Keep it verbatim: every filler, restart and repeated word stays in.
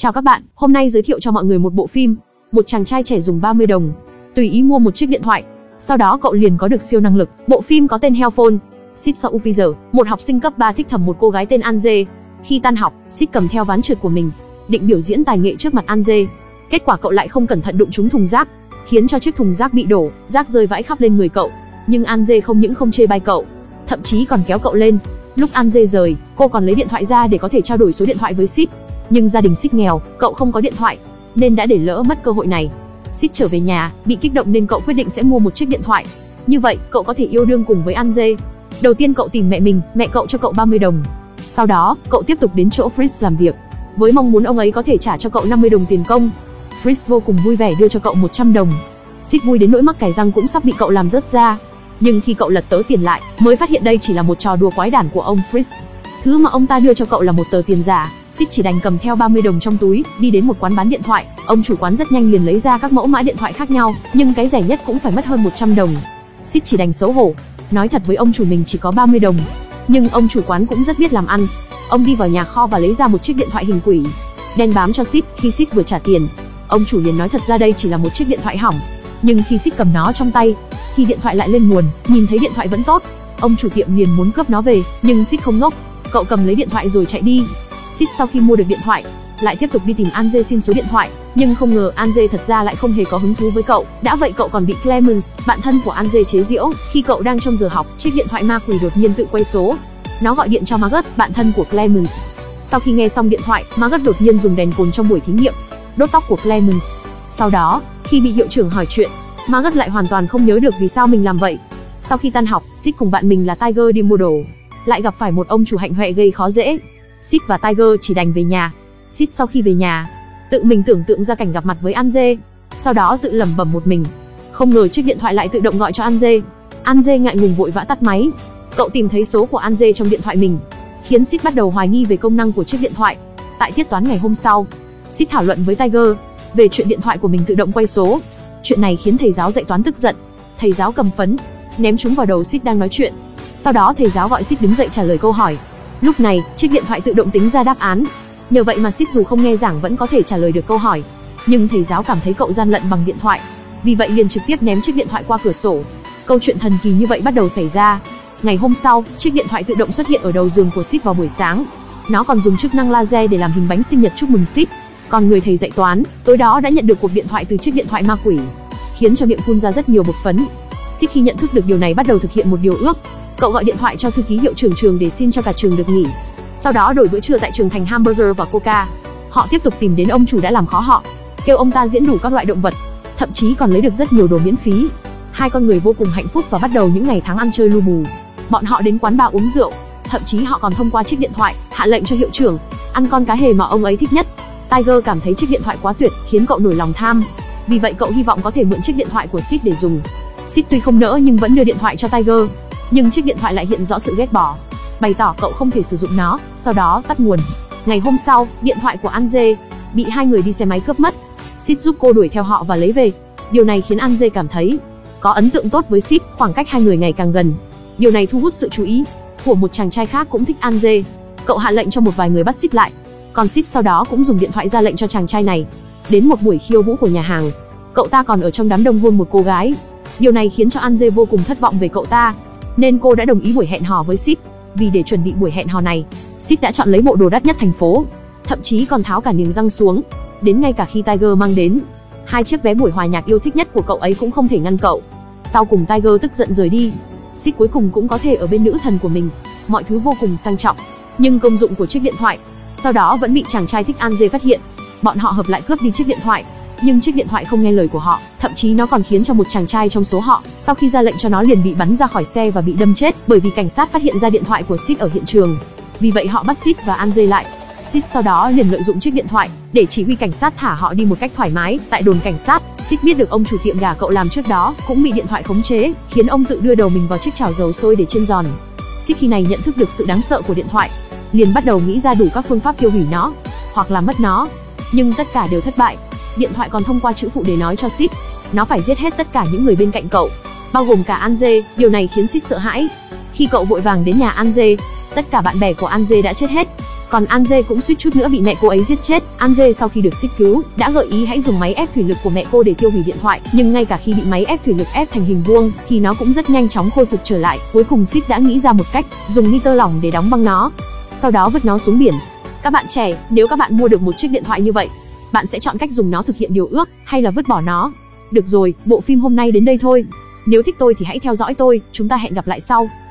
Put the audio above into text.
Chào các bạn, hôm nay giới thiệu cho mọi người một bộ phim. Một chàng trai trẻ dùng ba mươi đồng, tùy ý mua một chiếc điện thoại. Sau đó cậu liền có được siêu năng lực. Bộ phim có tên Hellphone. Sid Saupizer, một học sinh cấp ba thích thầm một cô gái tên Anje. Khi tan học, Sid cầm theo ván trượt của mình, định biểu diễn tài nghệ trước mặt Anje. Kết quả cậu lại không cẩn thận đụng trúng thùng rác, khiến cho chiếc thùng rác bị đổ, rác rơi vãi khắp lên người cậu. Nhưng Anje không những không chê bai cậu, thậm chí còn kéo cậu lên. Lúc Anje rời, cô còn lấy điện thoại ra để có thể trao đổi số điện thoại với Sid. Nhưng gia đình Sid nghèo, cậu không có điện thoại, nên đã để lỡ mất cơ hội này. Sid trở về nhà, bị kích động nên cậu quyết định sẽ mua một chiếc điện thoại. Như vậy, cậu có thể yêu đương cùng với Anje. Đầu tiên cậu tìm mẹ mình, mẹ cậu cho cậu ba mươi đồng. Sau đó, cậu tiếp tục đến chỗ Fritz làm việc, với mong muốn ông ấy có thể trả cho cậu năm mươi đồng tiền công. Fritz vô cùng vui vẻ đưa cho cậu một trăm đồng. Sid vui đến nỗi mắc kẻ răng cũng sắp bị cậu làm rớt ra. Nhưng khi cậu lật tớ tiền lại, mới phát hiện đây chỉ là một trò đùa quái đản của ông Fritz. Thứ mà ông ta đưa cho cậu là một tờ tiền giả. Sid chỉ đành cầm theo ba mươi đồng trong túi, đi đến một quán bán điện thoại. Ông chủ quán rất nhanh liền lấy ra các mẫu mã điện thoại khác nhau, nhưng cái rẻ nhất cũng phải mất hơn một trăm đồng. Sid chỉ đành xấu hổ, nói thật với ông chủ mình chỉ có ba mươi đồng. Nhưng ông chủ quán cũng rất biết làm ăn. Ông đi vào nhà kho và lấy ra một chiếc điện thoại hình quỷ, đen bám cho Sid. Khi Sid vừa trả tiền, ông chủ liền nói thật ra đây chỉ là một chiếc điện thoại hỏng. Nhưng khi Sid cầm nó trong tay, khi điện thoại lại lên nguồn, nhìn thấy điện thoại vẫn tốt, ông chủ tiệm liền muốn cướp nó về. Nhưng Sid không ngốc, cậu cầm lấy điện thoại rồi chạy đi. Sid sau khi mua được điện thoại, lại tiếp tục đi tìm Anje xin số điện thoại. Nhưng không ngờ Anje thật ra lại không hề có hứng thú với cậu. Đã vậy cậu còn bị Clemens, bạn thân của Anje chế giễu. Khi cậu đang trong giờ học, chiếc điện thoại ma quỷ đột nhiên tự quay số. Nó gọi điện cho Margot, bạn thân của Clemens. Sau khi nghe xong điện thoại, Margot đột nhiên dùng đèn cồn trong buổi thí nghiệm đốt tóc của Clemens. Sau đó, khi bị hiệu trưởng hỏi chuyện, Margot lại hoàn toàn không nhớ được vì sao mình làm vậy. Sau khi tan học, Sid cùng bạn mình là Tiger đi mua đồ, lại gặp phải một ông chủ hạnh hoẹ gây khó dễ. Sid và Tiger chỉ đành về nhà. Sid sau khi về nhà, tự mình tưởng tượng ra cảnh gặp mặt với Anje, sau đó tự lẩm bẩm một mình. Không ngờ chiếc điện thoại lại tự động gọi cho Anje. Anje ngại ngùng vội vã tắt máy. Cậu tìm thấy số của Anje trong điện thoại mình, khiến Sid bắt đầu hoài nghi về công năng của chiếc điện thoại. Tại tiết toán ngày hôm sau, Sid thảo luận với Tiger về chuyện điện thoại của mình tự động quay số. Chuyện này khiến thầy giáo dạy toán tức giận. Thầy giáo cầm phấn, ném chúng vào đầu Sid đang nói chuyện. Sau đó thầy giáo gọi Sid đứng dậy trả lời câu hỏi. Lúc này, chiếc điện thoại tự động tính ra đáp án. Nhờ vậy mà Sid dù không nghe giảng vẫn có thể trả lời được câu hỏi. Nhưng thầy giáo cảm thấy cậu gian lận bằng điện thoại, vì vậy liền trực tiếp ném chiếc điện thoại qua cửa sổ. Câu chuyện thần kỳ như vậy bắt đầu xảy ra. Ngày hôm sau, chiếc điện thoại tự động xuất hiện ở đầu giường của Sid vào buổi sáng. Nó còn dùng chức năng laser để làm hình bánh sinh nhật chúc mừng Sid. Còn người thầy dạy toán tối đó đã nhận được cuộc điện thoại từ chiếc điện thoại ma quỷ, khiến cho miệng phun ra rất nhiều bột phấn. Sid khi nhận thức được điều này bắt đầu thực hiện một điều ước. Cậu gọi điện thoại cho thư ký hiệu trưởng trường để xin cho cả trường được nghỉ. Sau đó đổi bữa trưa tại trường thành hamburger và coca. Họ tiếp tục tìm đến ông chủ đã làm khó họ, kêu ông ta diễn đủ các loại động vật, thậm chí còn lấy được rất nhiều đồ miễn phí. Hai con người vô cùng hạnh phúc và bắt đầu những ngày tháng ăn chơi lu bù. Bọn họ đến quán bar uống rượu, thậm chí họ còn thông qua chiếc điện thoại hạ lệnh cho hiệu trưởng ăn con cá hề mà ông ấy thích nhất. Tiger cảm thấy chiếc điện thoại quá tuyệt, khiến cậu nổi lòng tham. Vì vậy cậu hy vọng có thể mượn chiếc điện thoại của Sid để dùng. Sid tuy không nỡ nhưng vẫn đưa điện thoại cho Tiger. Nhưng chiếc điện thoại lại hiện rõ sự ghét bỏ, bày tỏ cậu không thể sử dụng nó, sau đó tắt nguồn. Ngày hôm sau, điện thoại của Anje bị hai người đi xe máy cướp mất. Sid giúp cô đuổi theo họ và lấy về. Điều này khiến Anje cảm thấy có ấn tượng tốt với Sid, khoảng cách hai người ngày càng gần. Điều này thu hút sự chú ý của một chàng trai khác cũng thích Anje. Cậu hạ lệnh cho một vài người bắt Sid lại. Còn Sid sau đó cũng dùng điện thoại ra lệnh cho chàng trai này. Đến một buổi khiêu vũ của nhà hàng, cậu ta còn ở trong đám đông hôn một cô gái. Điều này khiến cho Anje vô cùng thất vọng về cậu ta, nên cô đã đồng ý buổi hẹn hò với Sid. Vì để chuẩn bị buổi hẹn hò này, Sid đã chọn lấy bộ đồ đắt nhất thành phố, thậm chí còn tháo cả niềng răng xuống. Đến ngay cả khi Tiger mang đến hai chiếc vé buổi hòa nhạc yêu thích nhất của cậu ấy cũng không thể ngăn cậu. Sau cùng Tiger tức giận rời đi. Sid cuối cùng cũng có thể ở bên nữ thần của mình. Mọi thứ vô cùng sang trọng, nhưng công dụng của chiếc điện thoại sau đó vẫn bị chàng trai thích Anje phát hiện. Bọn họ hợp lại cướp đi chiếc điện thoại, nhưng chiếc điện thoại không nghe lời của họ, thậm chí nó còn khiến cho một chàng trai trong số họ, sau khi ra lệnh cho nó liền bị bắn ra khỏi xe và bị đâm chết, bởi vì cảnh sát phát hiện ra điện thoại của Sid ở hiện trường. Vì vậy họ bắt Sid và Anje lại. Sid sau đó liền lợi dụng chiếc điện thoại để chỉ huy cảnh sát thả họ đi một cách thoải mái. Tại đồn cảnh sát, Sid biết được ông chủ tiệm gà cậu làm trước đó cũng bị điện thoại khống chế, khiến ông tự đưa đầu mình vào chiếc chảo dầu sôi để chiên giòn. Sid khi này nhận thức được sự đáng sợ của điện thoại, liền bắt đầu nghĩ ra đủ các phương pháp tiêu hủy nó, hoặc là mất nó. Nhưng tất cả đều thất bại. Điện thoại còn thông qua chữ phụ để nói cho Sid, nó phải giết hết tất cả những người bên cạnh cậu, bao gồm cả Anje. Điều này khiến Sid sợ hãi. Khi cậu vội vàng đến nhà Anje, tất cả bạn bè của Anje đã chết hết. Còn Anje cũng suýt chút nữa bị mẹ cô ấy giết chết. Anje sau khi được Sid cứu, đã gợi ý hãy dùng máy ép thủy lực của mẹ cô để tiêu hủy điện thoại, nhưng ngay cả khi bị máy ép thủy lực ép thành hình vuông, thì nó cũng rất nhanh chóng khôi phục trở lại. Cuối cùng Sid đã nghĩ ra một cách, dùng nitơ lỏng để đóng băng nó, sau đó vứt nó xuống biển. Các bạn trẻ, nếu các bạn mua được một chiếc điện thoại như vậy, bạn sẽ chọn cách dùng nó thực hiện điều ước, hay là vứt bỏ nó? Được rồi, bộ phim hôm nay đến đây thôi. Nếu thích tôi thì hãy theo dõi tôi, chúng ta hẹn gặp lại sau.